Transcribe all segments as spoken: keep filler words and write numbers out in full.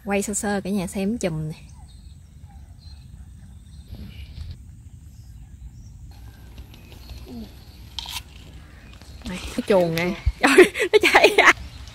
Quay sơ sơ cả nhà xem chùm này. Này, cái chuồng nè. Trời, nó chạy ra.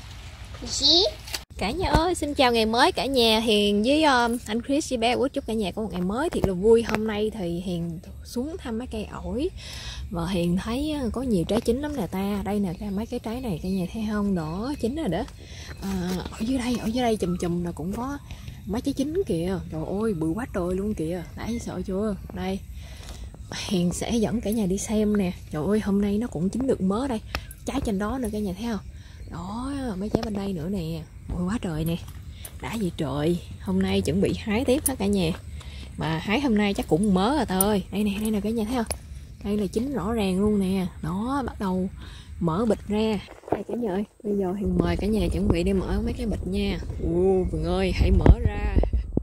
Cả nhà ơi, xin chào ngày mới cả nhà. Hiền với um, anh Chris với bé Út chúc cả nhà có một ngày mới thiệt là vui. Hôm nay thì Hiền xuống thăm mấy cây ổi và Hiền thấy có nhiều trái chín lắm nè ta. Đây nè, mấy cái trái này cả nhà thấy không, đỏ chín rồi đó. À, ở dưới đây, ở dưới đây chùm chùm là cũng có mấy trái chín kìa. Trời ơi, bự quá trời luôn kìa. Đã sợ chưa? Đây, Hiền sẽ dẫn cả nhà đi xem nè. Trời ơi, hôm nay nó cũng chín được mớ đây. Trái trên đó nữa cả nhà thấy không? Đó, mấy trái bên đây nữa nè. Ôi quá trời nè. Đã gì trời. Hôm nay chuẩn bị hái tiếp hết cả nhà. Mà hái hôm nay chắc cũng mớ rồi ta ơi. Đây nè, đây nè cả nhà thấy không? Đây là chín rõ ràng luôn nè. Đó, bắt đầu mở bịch ra. Đây cả nhà ơi, bây giờ Hiền mời cả nhà chuẩn bị đi mở mấy cái bịch nha. Ồ, Vườn ơi, hãy mở ra.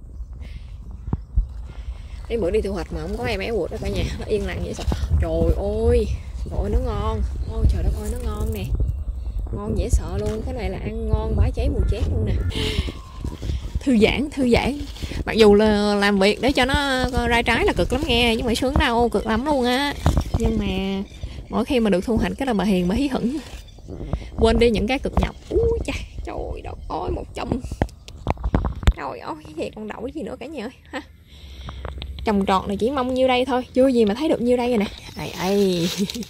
Cái bữa đi thu hoạch mà không có em bé Út đó cả nhà. Nó yên lặng vậy sao? Trời ơi, trời ơi nó ngon. Ôi trời đất ơi, nó ngon nè. Ngon dễ sợ luôn. Cái này là ăn ngon bá cháy mùi chét luôn nè. Thư giãn, thư giãn. Mặc dù là làm việc để cho nó ra trái là cực lắm nghe, nhưng mà sướng đâu, cực lắm luôn á. Nhưng mà mỗi khi mà được thu hoạch cái là bà Hiền bà hí hửng, quên đi những cái cực nhọc. Úi cha, trời đất ơi, một chồng. Trời ơi, cái gì còn đậu cái gì nữa cả nhà ơi ha. Trồng trọt này chỉ mong nhiêu đây thôi, chưa gì mà thấy được nhiêu đây rồi nè. Ai ai.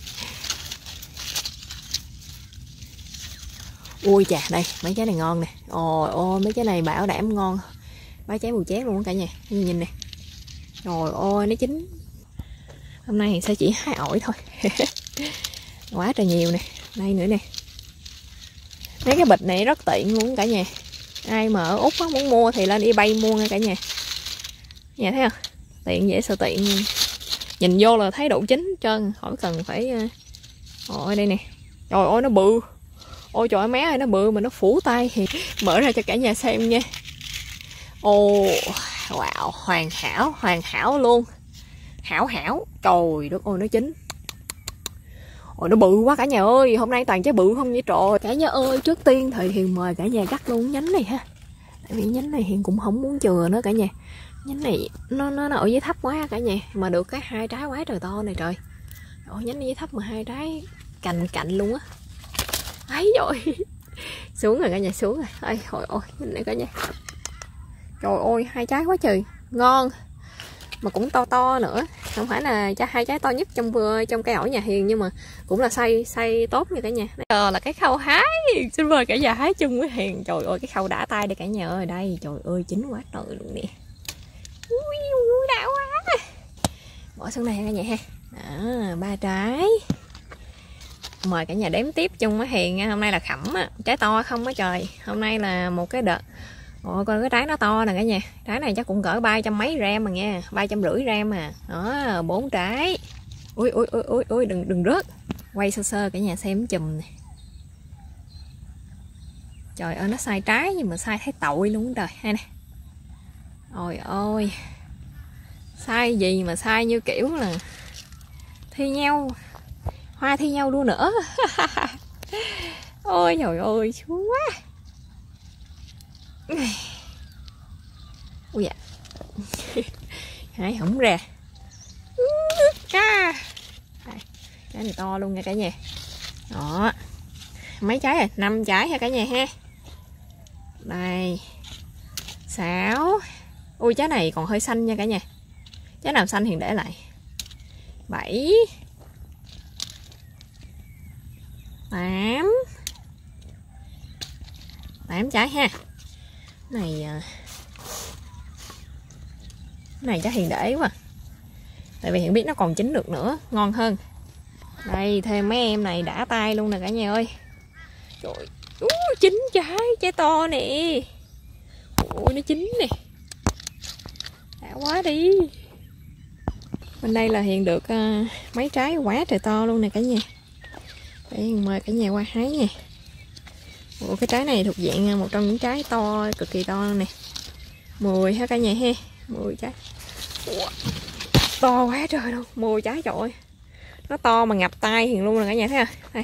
Ui chà, đây mấy trái này ngon nè. Ôi ôi, mấy trái này bảo đảm ngon. Mấy trái mùi chét luôn cả nhà. Nhìn nè. Trời ơi, nó chín. Hôm nay thì sẽ chỉ hái ổi thôi. Quá trời nhiều nè. Đây nữa nè. Mấy cái bịch này rất tiện luôn cả nhà. Ai mà ở Úc á, muốn mua thì lên eBay mua nha cả nhà. Nhà thấy không? Tiện dễ sợ tiện. Nhìn vô là thấy độ chín trơn, khỏi cần phải. Ôi đây nè. Trời ơi nó bự. Ôi trời ơi mé ơi, nó bự mà nó phủ tay thì mở ra cho cả nhà xem nha. Ồ, wow, hoàn hảo, hoàn hảo luôn. Hảo hảo. Trời đất ơi nó chín. Ôi nó bự quá cả nhà ơi, hôm nay toàn trái bự không vậy trời. Cả nhà ơi, trước tiên thì Hiền mời cả nhà cắt luôn nhánh này ha. Tại vì nhánh này Hiền cũng không muốn chừa nữa cả nhà. Nhánh này nó nó, nó ở dưới thấp quá cả nhà, mà được cái hai trái quá trời to này trời. Ôi nhánh dưới thấp mà hai trái cành cạnh luôn á. Ấy rồi. Xuống rồi cả nhà, xuống rồi. Ôi hồi ôi, nhìn này cả nhà. Trời ơi, hai trái quá trời. Ngon. Mà cũng to to nữa. Không phải là hai trái to nhất trong vừa trong cây ổi nhà Hiền, nhưng mà cũng là xay xay tốt nha cả nhà. Giờ là cái khâu hái. Xin mời cả nhà hái chung với Hiền. Trời ơi, cái khâu đã tay đây cả nhà ơi. Đây, trời ơi, chín quá trời luôn nè. Ui, ui, đã quá. Bỏ xuống đây cả nhà ha. Đó, ba trái. Mời cả nhà đếm tiếp chung với Hiền nha. Hôm nay là khẩm á, trái to không á trời. Hôm nay là một cái đợt. Ôi coi cái trái nó to nè cả nhà. Trái này chắc cũng cỡ ba trăm mấy gram mà nha, ba trăm rưỡi gram mà. Đó, bốn trái. Ui ui ui ui ui đừng đừng rớt. Quay sơ sơ cả nhà xem chùm nè. Trời ơi nó sai trái nhưng mà sai thấy tội luôn trời. Hay nè. Ôi ôi. Sai gì mà sai như kiểu là thi nhau. Hoa thi nhau luôn nữa. Ôi trời ơi, xuống quá. Ui dạ. Hái không ra. Cá. Trái này to luôn nha cả nhà. Đó. Mấy trái rồi? năm trái ha cả nhà ha. Đây. sáu. Ui trái này còn hơi xanh nha cả nhà. Trái nào xanh thì để lại. bảy. tám. tám trái ha. Này này chắc Hiền để quá. Tại vì Hiền biết nó còn chín được nữa, ngon hơn. Đây thêm mấy em này đã tay luôn nè cả nhà ơi. Trời, uh, chín trái, trái to nè. Ôi nó chín nè. Đã quá đi. Bên đây là Hiền được uh, mấy trái quá trời to luôn nè cả nhà. Để Hiền mời cả nhà qua hái nha. Ủa, cái trái này thuộc dạng một trong những trái to, cực kỳ to nè. mười ha cả nhà ha. mười trái. Ủa, to quá trời luôn, mười trái trời ơi. Nó to mà ngập tay Hiền luôn nè cả nhà thấy không? Đây.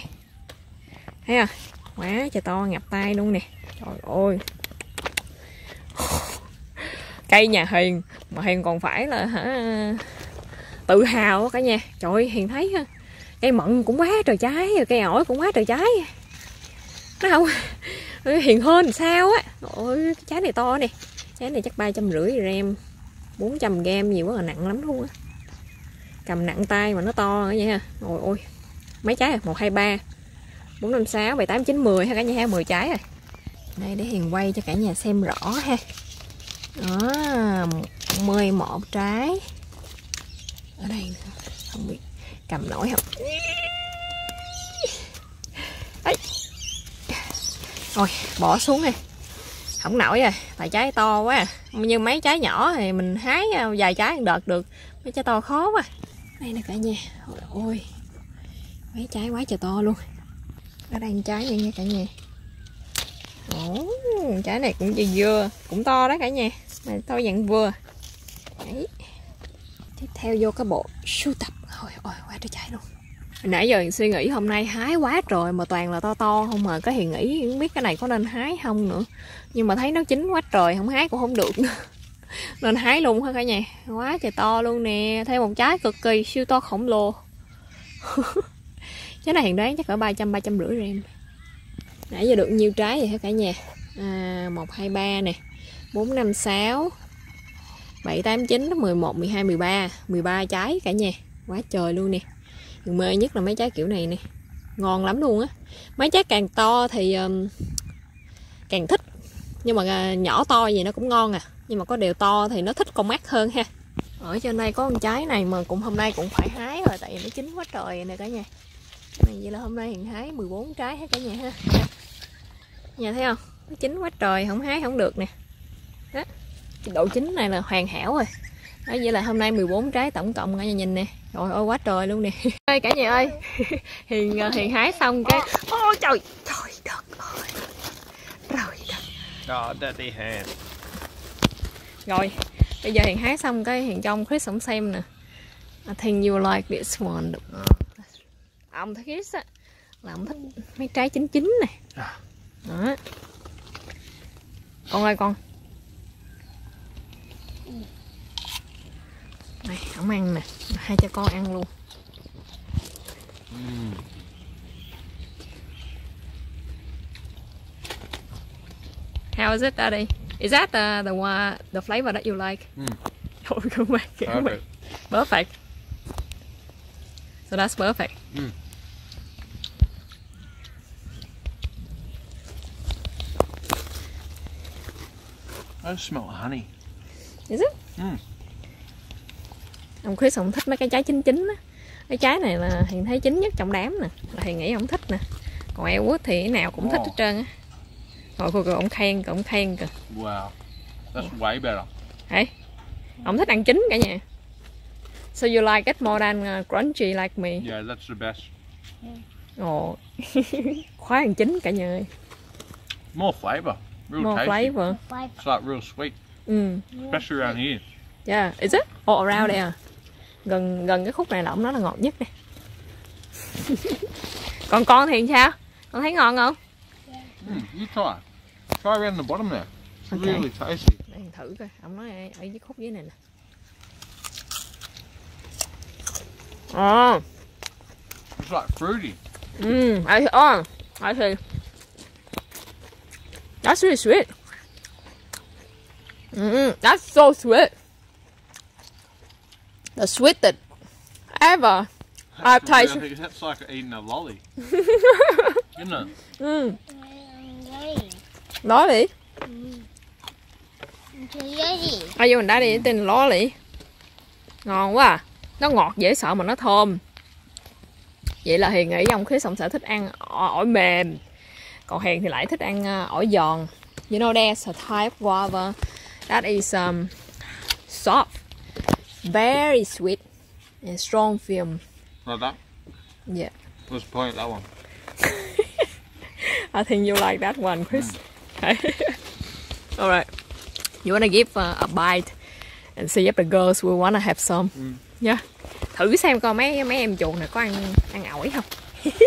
Thấy không? Quá trời to ngập tay luôn nè. Trời ơi. cây nhà Hiền mà Hiền còn phải là hả tự hào cả nhà. Trời ơi, Hiền thấy cây mận cũng quá trời trái, rồi cây ổi cũng quá trời trái. Nó không Hiền hơn sao á. Ôi cái trái này to nè, trái này chắc ba trăm rưỡi gram, bốn trăm gram, nhiều quá là nặng lắm luôn á, cầm nặng tay mà nó to vậy ha. Ôi ôi mấy trái à? Một hai ba bốn năm sáu bảy tám chín mười ha cả nhà ha, mười trái rồi. Đây để Hiền quay cho cả nhà xem rõ ha. Đó, mười một trái ở đây nữa. Không biết cầm nổi không. Đấy. Rồi bỏ xuống đi, không nổi rồi tại trái to quá. Như mấy trái nhỏ thì mình hái vài trái đợt được, mấy trái to khó quá. Đây nè cả nhà, ôi, ôi mấy trái quá trời to luôn. Ở đây trái này nha cả nhà. Ồ, trái này cũng vừa vừa, cũng to đó cả nhà, mà to dạng vừa. Đấy. Tiếp theo vô cái bộ sưu tập. Ôi ôi quá trời trái luôn. Hồi nãy giờ suy nghĩ hôm nay hái quá trời mà toàn là to to không, mà có Hiền nghĩ không biết cái này có nên hái không nữa, nhưng mà thấy nó chín quá trời, không hái cũng không được nữa. Nên hái luôn hả cả nhà. Quá trời to luôn nè, thêm một trái cực kỳ siêu to khổng lồ. Trái này Hiền đoán chắc cỡ ba trăm ba trăm rưỡi gram. Nãy giờ được nhiêu trái vậy hả cả nhà? À, một hai ba nè, bốn năm sáu bảy tám chín mười một mười hai mười ba, mười ba trái cả nhà. Quá trời luôn nè. Hiền mê nhất là mấy trái kiểu này nè, ngon lắm luôn á. Mấy trái càng to thì um, càng thích, nhưng mà nhỏ to gì nó cũng ngon à, nhưng mà có điều to thì nó thích con mắt hơn ha. Ở trên đây có con trái này mà cũng hôm nay cũng phải hái rồi, tại vì nó chín quá trời nè cả nhà. Này vậy là hôm nay Hiền hái mười bốn trái hết cả nhà ha. Nhà thấy không, nó chín quá trời, không hái không được nè. Đó, cái độ chín này là hoàn hảo rồi. Đó, vậy là hôm nay mười bốn trái tổng cộng cả nhà nhìn nè. Trời ơi quá trời luôn nè. Ơi cả nhà ơi, Hiền Hiền hái xong cái ôi trời, trời đất ơi. Rồi đất. Oh, dirty hand. Rồi, bây giờ Hiền hái xong cái Hiền cho ông Chris ông xem nè. I think you like this one. Ông thấy Chris á là ông thích mấy trái chín chín này. Đó. Con ơi con. Này, không ăn nè, hai cho con ăn luôn. Mm. How is it, Daddy? Is that the the one, the flavor that you like? Mm. Oh, come back, come back. Perfect. So that's perfect. Mm. I just smell honey. Is it? Mm. Ông Chris ông thích mấy cái trái chín chín á. Cái trái này là Hiền thấy chín nhất trong đám nè, là Hiền nghĩ ông thích nè. Còn Elwood thì cái nào cũng thích hết trơn á. Rồi cô ông khen, ông khen kìa. Wow, that's way better. Hey, ông thích ăn chín cả nhà. So you like it more than uh, crunchy like me? Yeah, that's the best. Ồ, khoái ăn chín cả nhà ơi. More flavour, real More tasty. flavor. It's like real sweet, Ừ. especially around here. Yeah, is it? All around there. Gần gần cái khúc này là ông nói là ngọt nhất đây. Còn con thì sao? Con thấy ngon không? Mm, you try. Try around the bottom there. It's Okay. really tasty. Để mình thử coi. Ông nói ở dưới khúc dưới này nè. Oh. It's like fruity. Mm, I oh, I see. That's really sweet. Mm, that's so sweet. The sweetest ever I've That's, I tasted. think that's like eating a lolly, isn't it? Mm. Đó đi. Ai vô mình đã đi tên ló lì. Ngon quá à. Nó ngọt dễ sợ mà nó thơm. Vậy là Hiền nghĩ ông Chris ông sẽ thích ăn ổi mềm, còn Hiền thì lại thích ăn ổi giòn. You know there's a type of guava that is um, soft, very sweet and strong film. Like that. Yeah. Let's play that one. I think you like that one, Chris. Mm. All right. You wanna give uh, a bite and see if the girls will wanna have some. Mm. Yeah. Thử xem coi mấy mấy em chuột này có ăn ăn ổi không.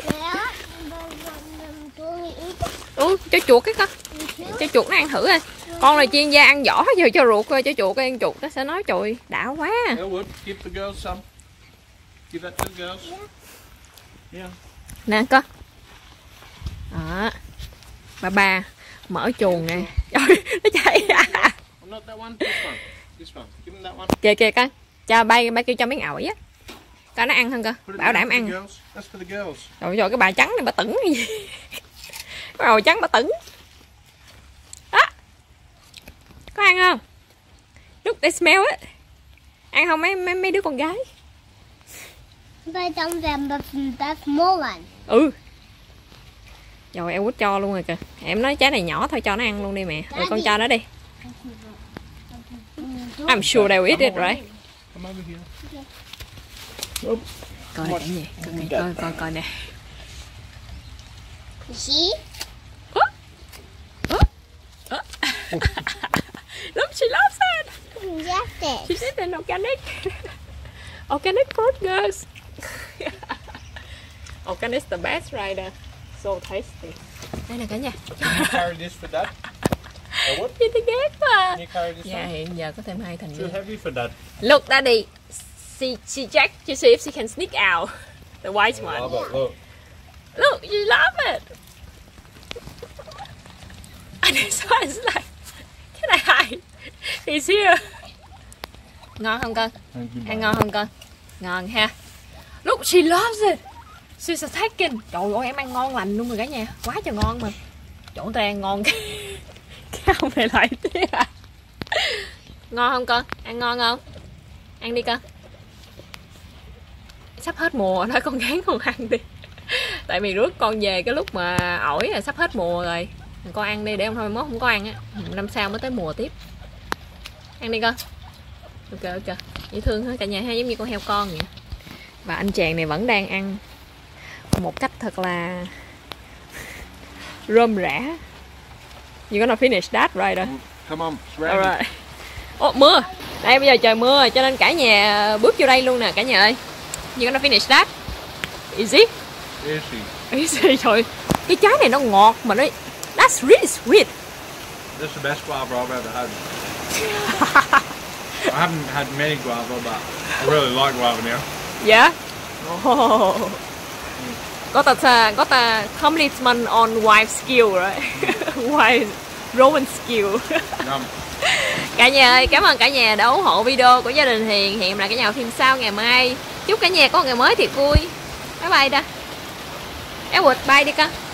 Ừ, cho chuột cái con. Cho chuột nó ăn thử coi. Con này chuyên gia ăn vỏ giờ cho ruột coi, cho chuột ăn chuột nó sẽ nói trời đã quá. Elwood, give the girls some. Give that to the girls. Yeah. Nè con. Đó. Bà bà mở chuồng nè. Trời nó chạy. Oh, not that one. This one. This one. Give them that one. Kìa kìa con. Cho bay bay kêu cho miếng ổi á. Coi nó ăn không cơ. Put it Bảo down đảm for the ăn. girls. That's for the girls. Trời ơi cái bà trắng này bà tửng cái gì. Cái màu trắng bà tửng. Đó. Có ăn không? Look, they smell it. Ăn không mấy mấy mấy đứa con gái? But don't remember that small one. Ừ. Rồi em quýt cho luôn rồi kìa. Em nói trái này nhỏ thôi cho nó ăn luôn đi mẹ. Rồi con cho nó đi. I'm sure they'll eat it, right? Come over here. Okay. Coi cái gì? Coi coi coi coi nè. You see? Look, she loves it. Yes, it. She said an organic. Organic fruit, girls. Organic is the best, right? Uh, so tasty. Đây nè cả nhà. Can you carry this for Dad? Elwood, Chị thấy ghét quá. can you carry this Dạ one? hiện giờ có thêm hai thành Too viên. heavy for Dad. Look, Daddy. She she checked to see if she can sneak out. The white one. Love it, look. Look, you love it. And this one's like, can I hide? He's here. Ngon không con? Ăn ngon không con? Ngon ha. Look, she loves it. She's attacking. Trời ơi, em ăn ngon lành luôn rồi cả nhà. Quá trời ngon mà. Chỗ ta ăn ngon. Cái ông này lại thế à. Ngon không con? Ăn ngon không? Ăn đi con. Sắp hết mùa thôi con gán con ăn đi. Tại vì rước con về cái lúc mà ổi là sắp hết mùa rồi. Con ăn đi để ông thôi mốt không có ăn á. Năm sau mới tới mùa tiếp. Ăn đi con. Ok ok. Dễ thương hết cả nhà ha, giống như con heo con vậy. Và anh chàng này vẫn đang ăn một cách thật là rôm rã. You gonna finish that right? Come on, it's ready. Alright. Ồ, mưa. Đây bây giờ trời mưa rồi cho nên cả nhà bước vô đây luôn nè cả nhà ơi. You gonna finish that? Easy. Easy. Easy trời. Cái trái này nó ngọt mà nó that's really sweet. This is the best guava I've ever had. I haven't had many guava, but I really like guava now. Yeah. Oh. Got a got a compliment on wife skill right? Wife Roman skill. Yum. Cả nhà ơi, cảm ơn cả nhà đã ủng hộ video của gia đình Hiền. Hẹn lại cả nhà phim sau ngày mai. Chúc cả nhà có một ngày mới thiệt vui. Bye bye đã. Elwood, bye đi con.